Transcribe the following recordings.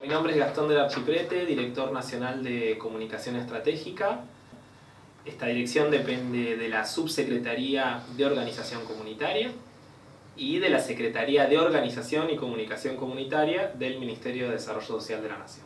Mi nombre es Gastón del Archiprete, director nacional de Comunicación Estratégica. Esta dirección depende de la Subsecretaría de Organización Comunitaria y de la Secretaría de Organización y Comunicación Comunitaria del Ministerio de Desarrollo Social de la Nación.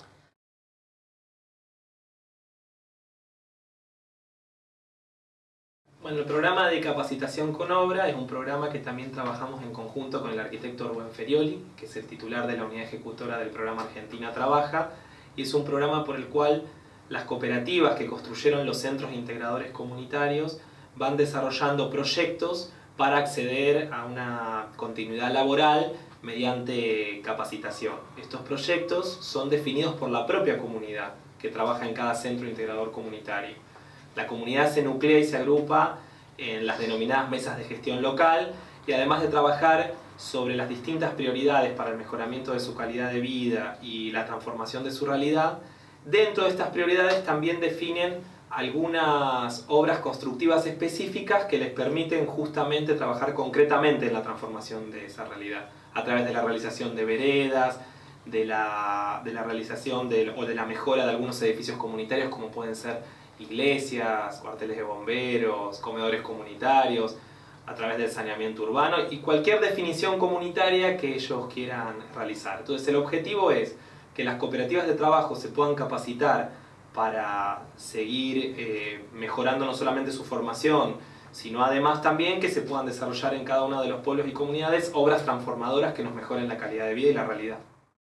Bueno, el programa de capacitación con obra es un programa que también trabajamos en conjunto con el arquitecto Rubén Ferioli, que es el titular de la unidad ejecutora del programa Argentina Trabaja, y es un programa por el cual las cooperativas que construyeron los centros integradores comunitarios van desarrollando proyectos para acceder a una continuidad laboral mediante capacitación. Estos proyectos son definidos por la propia comunidad que trabaja en cada centro integrador comunitario. La comunidad se nuclea y se agrupa en las denominadas mesas de gestión local y además de trabajar sobre las distintas prioridades para el mejoramiento de su calidad de vida y la transformación de su realidad, dentro de estas prioridades también definen algunas obras constructivas específicas que les permiten justamente trabajar concretamente en la transformación de esa realidad, a través de la realización de veredas, de la realización o de la mejora de algunos edificios comunitarios como pueden ser iglesias, cuarteles de bomberos, comedores comunitarios, a través del saneamiento urbano y cualquier definición comunitaria que ellos quieran realizar. Entonces el objetivo es que las cooperativas de trabajo se puedan capacitar para seguir mejorando no solamente su formación, sino además también que se puedan desarrollar en cada uno de los pueblos y comunidades obras transformadoras que nos mejoren la calidad de vida y la realidad.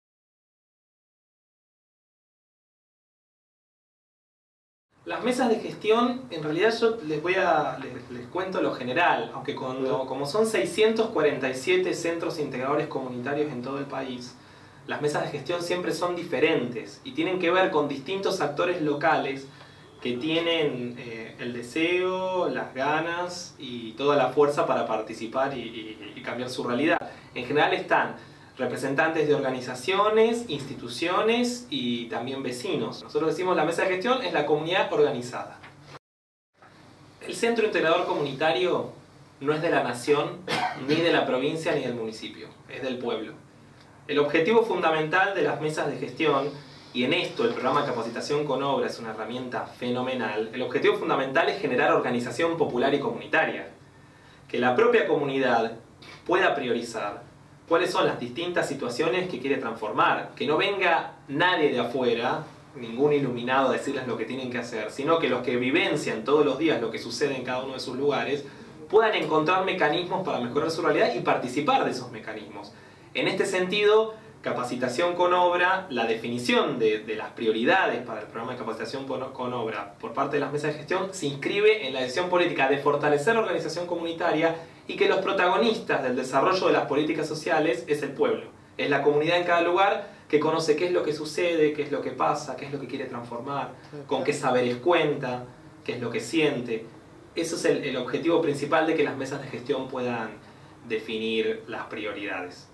Las mesas de gestión, en realidad yo les cuento lo general, aunque como son 647 centros integradores comunitarios en todo el país, las mesas de gestión siempre son diferentes y tienen que ver con distintos actores locales que tienen el deseo, las ganas y toda la fuerza para participar y cambiar su realidad. En general están representantes de organizaciones, instituciones y también vecinos. Nosotros decimos la mesa de gestión es la comunidad organizada. El centro integrador comunitario no es de la nación, ni de la provincia, ni del municipio, es del pueblo. El objetivo fundamental de las mesas de gestión, y en esto el programa de capacitación con obra es una herramienta fenomenal, el objetivo fundamental es generar organización popular y comunitaria. Que la propia comunidad pueda priorizar cuáles son las distintas situaciones que quiere transformar. Que no venga nadie de afuera, ningún iluminado a decirles lo que tienen que hacer, sino que los que vivencian todos los días lo que sucede en cada uno de sus lugares puedan encontrar mecanismos para mejorar su realidad y participar de esos mecanismos. En este sentido, capacitación con obra, la definición de las prioridades para el programa de capacitación con obra por parte de las mesas de gestión se inscribe en la decisión política de fortalecer la organización comunitaria y que los protagonistas del desarrollo de las políticas sociales es el pueblo. Es la comunidad en cada lugar que conoce qué es lo que sucede, qué es lo que pasa, qué es lo que quiere transformar, con qué saberes cuenta, qué es lo que siente. Eso es el objetivo principal de que las mesas de gestión puedan definir las prioridades.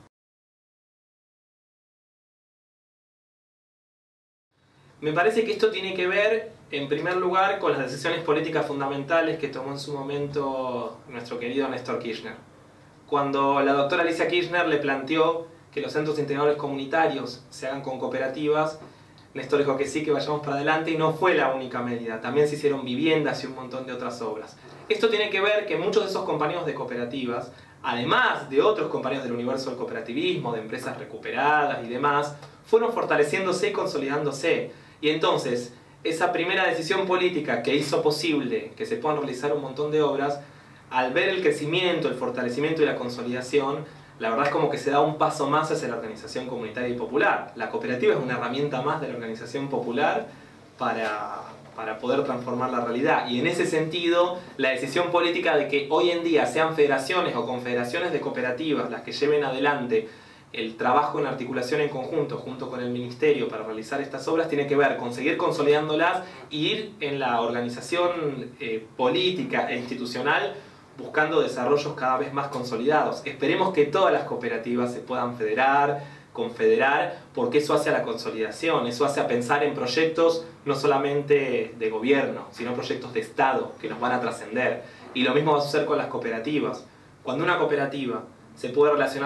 Me parece que esto tiene que ver, en primer lugar, con las decisiones políticas fundamentales que tomó en su momento nuestro querido Néstor Kirchner. Cuando la doctora Alicia Kirchner le planteó que los centros integradores comunitarios se hagan con cooperativas, Néstor dijo que sí, que vayamos para adelante, y no fue la única medida. También se hicieron viviendas y un montón de otras obras. Esto tiene que ver que muchos de esos compañeros de cooperativas, además de otros compañeros del universo del cooperativismo, de empresas recuperadas y demás, fueron fortaleciéndose y consolidándose. Y entonces, esa primera decisión política que hizo posible que se puedan realizar un montón de obras, al ver el crecimiento, el fortalecimiento y la consolidación, la verdad es como que se da un paso más hacia la organización comunitaria y popular. La cooperativa es una herramienta más de la organización popular para poder transformar la realidad. Y en ese sentido, la decisión política de que hoy en día sean federaciones o confederaciones de cooperativas las que lleven adelante el trabajo en articulación en conjunto junto con el Ministerio para realizar estas obras tiene que ver con seguir consolidándolas y ir en la organización política e institucional buscando desarrollos cada vez más consolidados. Esperemos que todas las cooperativas se puedan federar, confederar, porque eso hace a la consolidación, eso hace a pensar en proyectos no solamente de gobierno, sino proyectos de Estado que nos van a trascender. Y lo mismo va a suceder con las cooperativas. Cuando una cooperativa se puede relacionar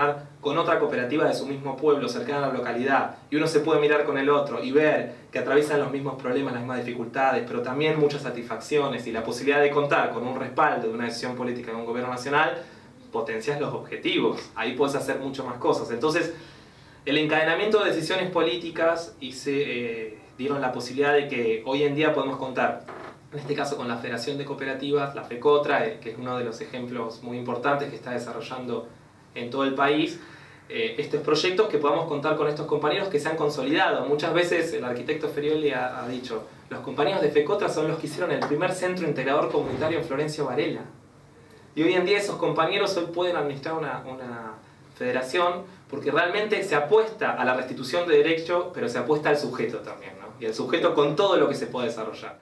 con otra cooperativa de su mismo pueblo, cercana a la localidad, y uno se puede mirar con el otro y ver que atraviesan los mismos problemas, las mismas dificultades, pero también muchas satisfacciones y la posibilidad de contar con un respaldo de una decisión política de un gobierno nacional, potencias los objetivos. Ahí puedes hacer mucho más cosas. Entonces, el encadenamiento de decisiones políticas y se dieron la posibilidad de que hoy en día podemos contar, en este caso con la Federación de Cooperativas, la FECOTRA, que es uno de los ejemplos muy importantes que está desarrollando en todo el país, estos proyectos, que podamos contar con estos compañeros que se han consolidado. Muchas veces el arquitecto Ferioli ha dicho, los compañeros de FECOTRA son los que hicieron el primer centro integrador comunitario en Florencio Varela. Y hoy en día esos compañeros hoy pueden administrar una federación porque realmente se apuesta a la restitución de derecho, pero se apuesta al sujeto también, ¿no? Y al sujeto con todo lo que se puede desarrollar.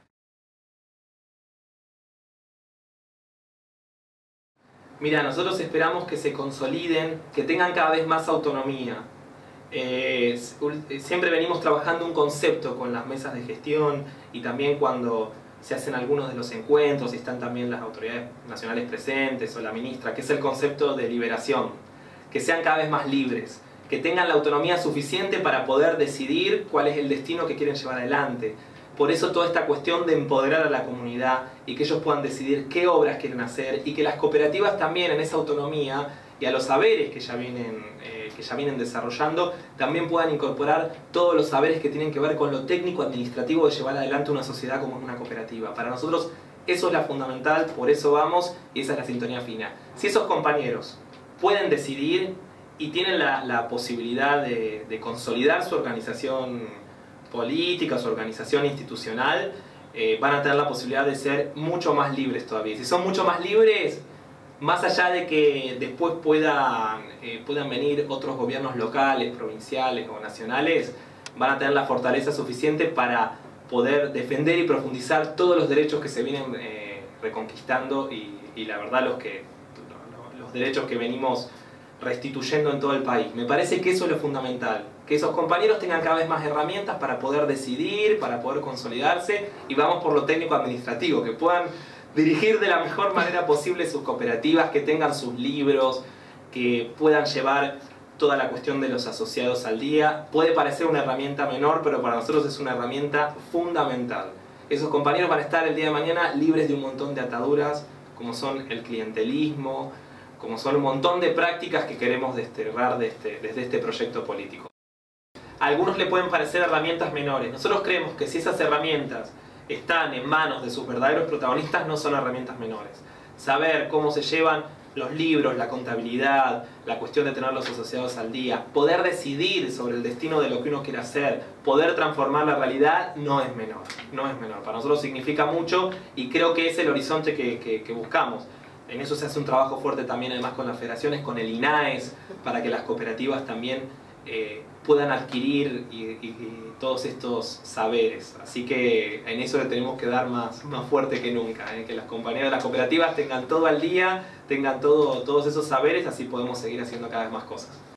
Mira, nosotros esperamos que se consoliden, que tengan cada vez más autonomía. Siempre venimos trabajando un concepto con las mesas de gestión y también cuando se hacen algunos de los encuentros y están también las autoridades nacionales presentes o la ministra, que es el concepto de liberación. Que sean cada vez más libres, que tengan la autonomía suficiente para poder decidir cuál es el destino que quieren llevar adelante. Por eso toda esta cuestión de empoderar a la comunidad y que ellos puedan decidir qué obras quieren hacer y que las cooperativas también en esa autonomía y a los saberes que ya vienen desarrollando también puedan incorporar todos los saberes que tienen que ver con lo técnico administrativo de llevar adelante una sociedad como es una cooperativa. Para nosotros eso es la fundamental, por eso vamos y esa es la sintonía fina. Si esos compañeros pueden decidir y tienen la posibilidad de consolidar su organización política, su organización institucional, van a tener la posibilidad de ser mucho más libres todavía. Si son mucho más libres, más allá de que después puedan venir otros gobiernos locales, provinciales o nacionales, van a tener la fortaleza suficiente para poder defender y profundizar todos los derechos que se vienen reconquistando y la verdad los derechos que venimos restituyendo en todo el país. Me parece que eso es lo fundamental, que esos compañeros tengan cada vez más herramientas para poder decidir, para poder consolidarse y vamos por lo técnico administrativo, que puedan dirigir de la mejor manera posible sus cooperativas, que tengan sus libros, que puedan llevar toda la cuestión de los asociados al día. Puede parecer una herramienta menor, pero para nosotros es una herramienta fundamental. Esos compañeros van a estar el día de mañana libres de un montón de ataduras, como son el clientelismo, como son un montón de prácticas que queremos desterrar desde este proyecto político. A algunos le pueden parecer herramientas menores. Nosotros creemos que si esas herramientas están en manos de sus verdaderos protagonistas, no son herramientas menores. Saber cómo se llevan los libros, la contabilidad, la cuestión de tener los asociados al día, poder decidir sobre el destino de lo que uno quiere hacer, poder transformar la realidad, no es menor. No es menor. Para nosotros significa mucho y creo que es el horizonte que buscamos. En eso se hace un trabajo fuerte también además con las federaciones, con el INAES, para que las cooperativas también puedan adquirir y todos estos saberes. Así que en eso le tenemos que dar más fuerte que nunca, que las compañeras de las cooperativas tengan todo al día, tengan todos esos saberes, así podemos seguir haciendo cada vez más cosas.